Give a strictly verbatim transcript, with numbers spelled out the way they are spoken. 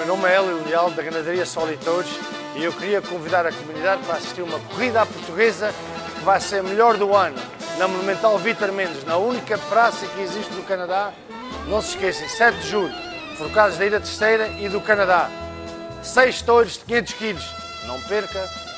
nome é Hélio Leal, da Ganadaria Sol e Touros, e eu queria convidar a comunidade para assistir uma corrida à portuguesa que vai ser a melhor do ano, na Monumental Vítor Mendes, na única praça que existe no Canadá. Não se esqueçam, sete de julho, Forcados da Ilha Terceira e do Canadá. Seis touros de quinhentos quilos. Não perca!